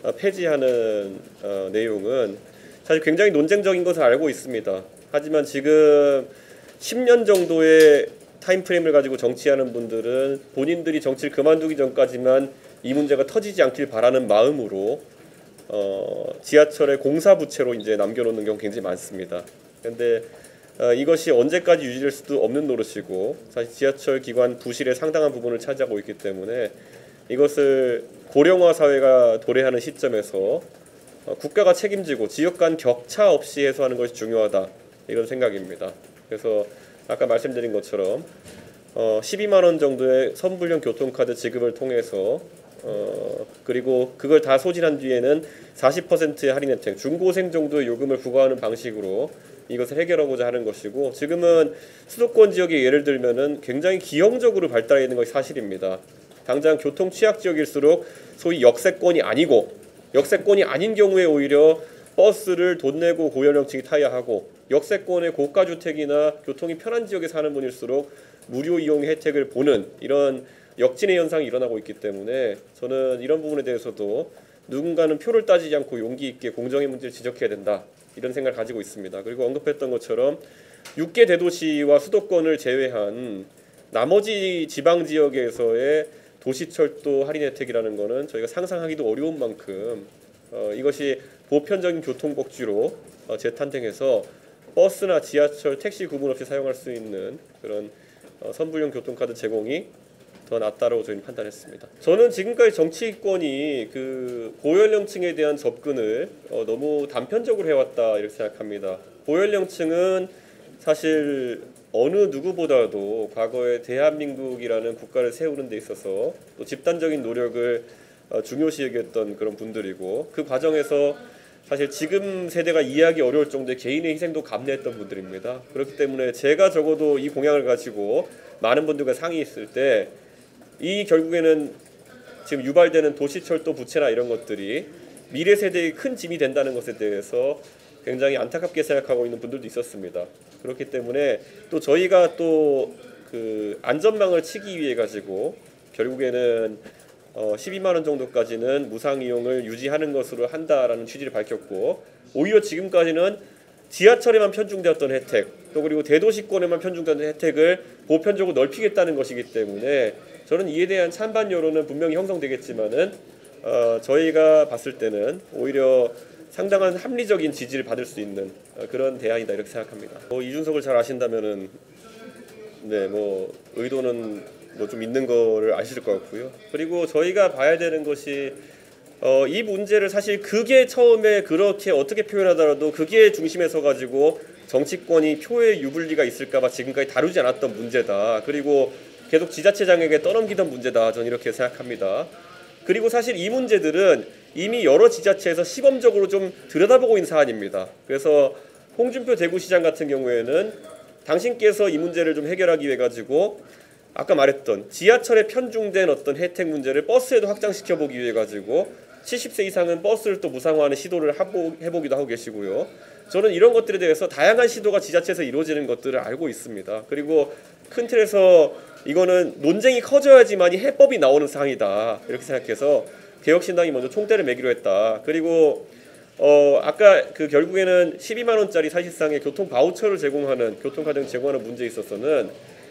폐지하는 내용은 사실 굉장히 논쟁적인 것을 알고 있습니다. 하지만 지금 10년 정도의 타임프레임을 가지고 정치하는 분들은 본인들이 정치를 그만두기 전까지만 이 문제가 터지지 않길 바라는 마음으로 지하철의 공사 부채로 이제 남겨놓는 경우 굉장히 많습니다. 그런데 이것이 언제까지 유지될 수도 없는 노릇이고 사실 지하철 기관 부실의 상당한 부분을 차지하고 있기 때문에 이것을 고령화 사회가 도래하는 시점에서 국가가 책임지고 지역 간 격차 없이 해소하는 것이 중요하다 이런 생각입니다. 그래서 아까 말씀드린 것처럼 12만 원 정도의 선불형 교통카드 지급을 통해서 그리고 그걸 다 소진한 뒤에는 40%의 할인 혜택, 중고생 정도의 요금을 부과하는 방식으로 이것을 해결하고자 하는 것이고 지금은 수도권 지역에 예를 들면은 굉장히 기형적으로 발달해 있는 것이 사실입니다. 당장 교통 취약 지역일수록 소위 역세권이 아니고 역세권이 아닌 경우에 오히려 버스를 돈 내고 고연령층이 타야 하고 역세권의 고가주택이나 교통이 편한 지역에 사는 분일수록 무료 이용 혜택을 보는 이런 역진의 현상이 일어나고 있기 때문에 저는 이런 부분에 대해서도 누군가는 표를 따지지 않고 용기 있게 공정의 문제를 지적해야 된다 이런 생각을 가지고 있습니다. 그리고 언급했던 것처럼 6개 대도시와 수도권을 제외한 나머지 지방 지역에서의 도시철도 할인 혜택이라는 것은 저희가 상상하기도 어려운 만큼 이것이 보편적인 교통복지로 재탄생해서 버스나 지하철, 택시 구분 없이 사용할 수 있는 그런 선불용 교통카드 제공이 더 낫다고 저희는 판단했습니다. 저는 지금까지 정치권이 그 고연령층에 대한 접근을 너무 단편적으로 해왔다 이렇게 생각합니다. 고연령층은 사실 어느 누구보다도 과거에 대한민국이라는 국가를 세우는 데 있어서 또 집단적인 노력을 중요시 여겼던 그런 분들이고 그 과정에서 사실 지금 세대가 이해하기 어려울 정도의 개인의 희생도 감내했던 분들입니다. 그렇기 때문에 제가 적어도 이 공약을 가지고 많은 분들과 상의했을 때 이 결국에는 지금 유발되는 도시철도 부채나 이런 것들이 미래 세대의 큰 짐이 된다는 것에 대해서 굉장히 안타깝게 생각하고 있는 분들도 있었습니다. 그렇기 때문에 또 저희가 또 그 안전망을 치기 위해 가지고 결국에는 12만 원 정도까지는 무상 이용을 유지하는 것으로 한다라는 취지를 밝혔고 오히려 지금까지는 지하철에만 편중되었던 혜택 또 그리고 대도시권에만 편중되는 혜택을 보편적으로 넓히겠다는 것이기 때문에 저는 이에 대한 찬반 여론은 분명히 형성되겠지만은 저희가 봤을 때는 오히려 상당한 합리적인 지지를 받을 수 있는 그런 대안이다 이렇게 생각합니다. 이준석을 잘 아신다면은 네, 뭐 의도는 뭐 좀 있는 거를 아실 것 같고요. 그리고 저희가 봐야 되는 것이 이 문제를 사실 그게 처음에 그렇게 어떻게 표현하더라도 그게 중심에 서 가지고 정치권이 표의 유불리가 있을까봐 지금까지 다루지 않았던 문제다. 그리고 계속 지자체장에게 떠넘기던 문제다. 저는 이렇게 생각합니다. 그리고 사실 이 문제들은 이미 여러 지자체에서 시범적으로 좀 들여다보고 있는 사안입니다. 그래서 홍준표 대구시장 같은 경우에는 당신께서 이 문제를 좀 해결하기 위해 가지고 아까 말했던 지하철에 편중된 어떤 혜택 문제를 버스에도 확장시켜 보기 위해 가지고 70세 이상은 버스를 또 무상화하는 시도를 해보기도 하고 계시고요. 저는 이런 것들에 대해서 다양한 시도가 지자체에서 이루어지는 것들을 알고 있습니다. 그리고 큰 틀에서 이거는 논쟁이 커져야지만이 해법이 나오는 사항이다 이렇게 생각해서 개혁신당이 먼저 총대를 매기로 했다. 그리고 아까 그 결국에는 12만 원짜리 사실상의 교통 바우처를 제공하는 교통카드 제공하는 문제에 있어서는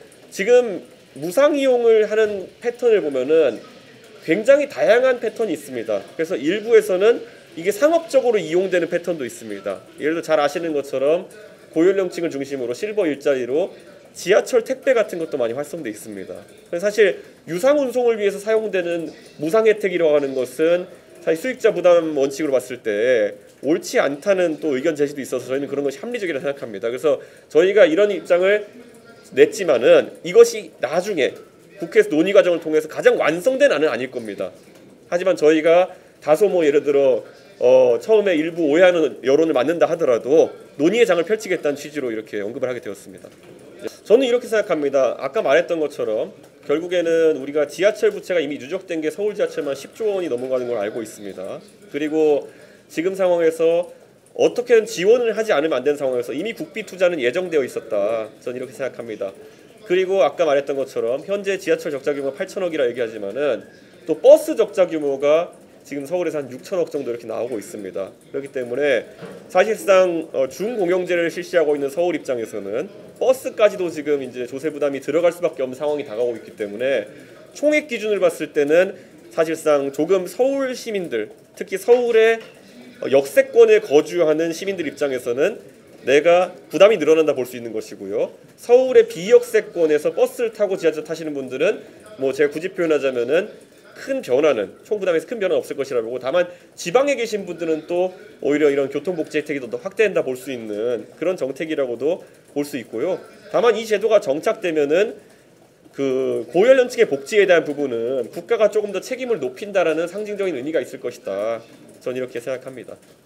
지금 무상 이용을 하는 패턴을 보면은 굉장히 다양한 패턴이 있습니다. 그래서 일부에서는 이게 상업적으로 이용되는 패턴도 있습니다. 예를 들어 잘 아시는 것처럼 고연령층을 중심으로 실버 일자리로 지하철 택배 같은 것도 많이 활성돼 있습니다. 그래서 사실 유상 운송을 위해서 사용되는 무상 혜택이라고 하는 것은 사실 수익자 부담 원칙으로 봤을 때 옳지 않다는 또 의견 제시도 있어서 저희는 그런 것이 합리적이라고 생각합니다. 그래서 저희가 이런 입장을 냈지만은 이것이 나중에 국회에서 논의 과정을 통해서 가장 완성된 안은 아닐 겁니다. 하지만 저희가 다소 뭐 예를 들어 처음에 일부 오해하는 여론을 맞는다 하더라도 논의의 장을 펼치겠다는 취지로 이렇게 언급을 하게 되었습니다. 저는 이렇게 생각합니다. 아까 말했던 것처럼 결국에는 우리가 지하철 부채가 이미 누적된 게 서울 지하철만 10조 원이 넘어가는 걸 알고 있습니다. 그리고 지금 상황에서 어떻게든 지원을 하지 않으면 안 되는 상황에서 이미 국비 투자는 예정되어 있었다. 저는 이렇게 생각합니다. 그리고 아까 말했던 것처럼 현재 지하철 적자 규모가 8천억이라 얘기하지만은 또 버스 적자 규모가 지금 서울에서 한 6천억 정도 이렇게 나오고 있습니다. 그렇기 때문에 사실상 중공영제를 실시하고 있는 서울 입장에서는 버스까지도 지금 이제 조세 부담이 들어갈 수밖에 없는 상황이 다가오고 있기 때문에 총액 기준을 봤을 때는 사실상 조금 서울 시민들, 특히 서울의 역세권에 거주하는 시민들 입장에서는 내가 부담이 늘어난다 볼 수 있는 것이고요. 서울의 비역세권에서 버스를 타고 지하철 타시는 분들은 뭐 제가 굳이 표현하자면은 큰 변화는 총부담에서 큰 변화는 없을 것이라 보고, 다만 지방에 계신 분들은 또 오히려 이런 교통복지 혜택이 더 확대된다 볼 수 있는 그런 정책이라고도 볼 수 있고요. 다만 이 제도가 정착되면은 그 고연령층의 복지에 대한 부분은 국가가 조금 더 책임을 높인다라는 상징적인 의미가 있을 것이다. 저는 이렇게 생각합니다.